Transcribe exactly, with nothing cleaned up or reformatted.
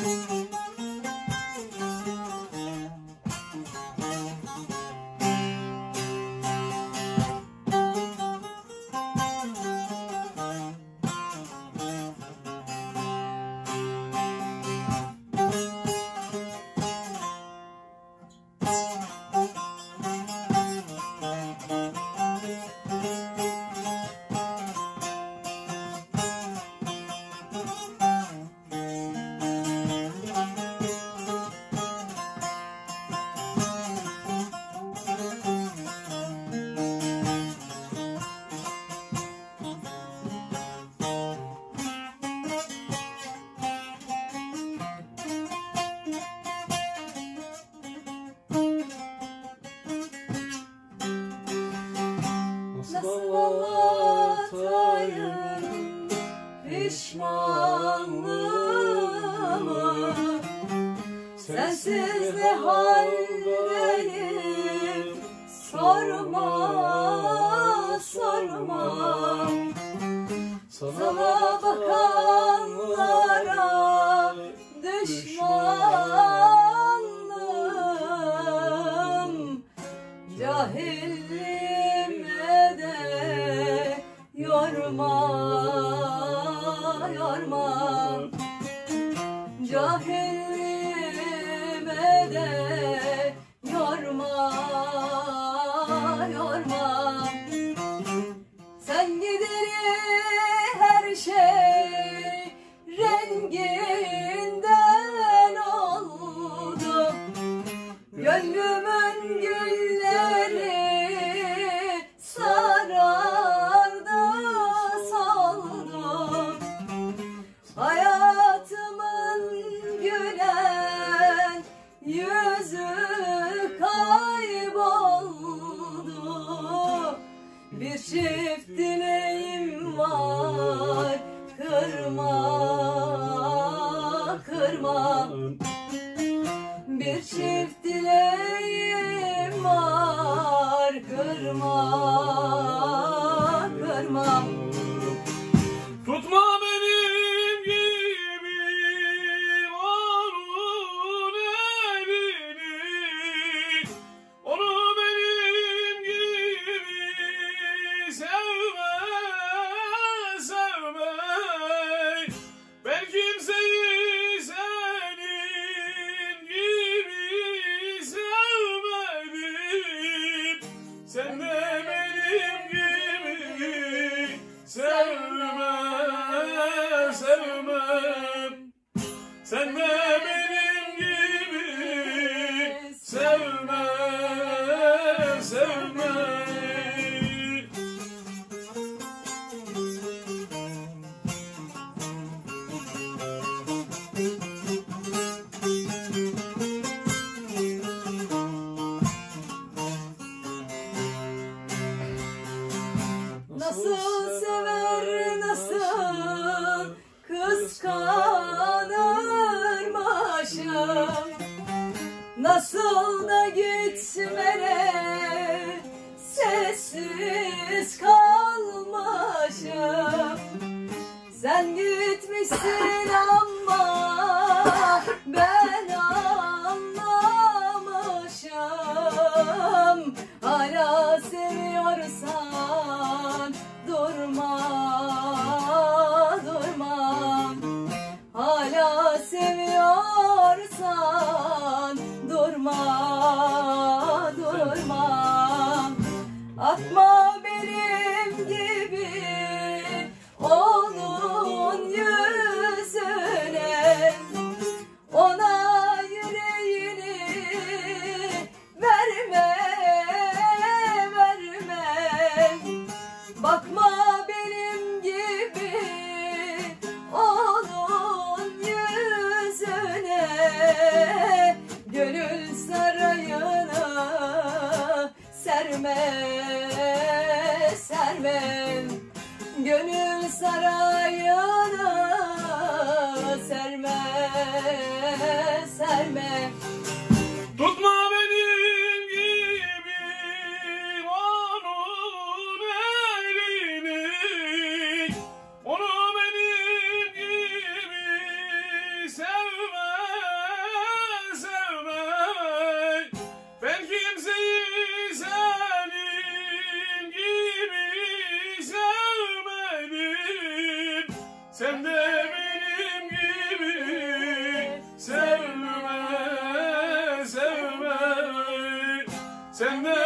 Nasıl anlatayım pişmanlığımı, sensiz ne haldeyim, sorma sorma. Sana bakanlara düşmanlığım, cahilliğime de yorma yorma. Cahilliğime de yorma yorma. Sen gideri her şey renginden oldu, gönlümün gülleri sarardı soldu. Hayatımın gülen yüzü kayboldu. Bir çift dileğim var, kırma kırma. Bir çift dileğim var, kırma kırma. Tutma benim gibi onun elini, onu benim gibi sevme, sevme. Ben kimseyi senin gibi sevmedim. Sen de benim gibi sevme, sevme. Sen de benim gibi sevme, sevme. Nasıl sever, nasıl kıskanırmışım, nasıl da gitmene sessiz kalmışım. Sen gitmişsin ama ben anlamışım. Hala seviyorsan durma, durma. Hala seviyorsan durma, durma. Atma benim gibi onun yüzüne, ona yüreğini verme, verme. Bakma benim gibi onun yüzüne, gönül sarayına serme, serme. Gönül sarayına serme, serme. Tutma benim gibi onun elini, onu benim gibi sevme, sen de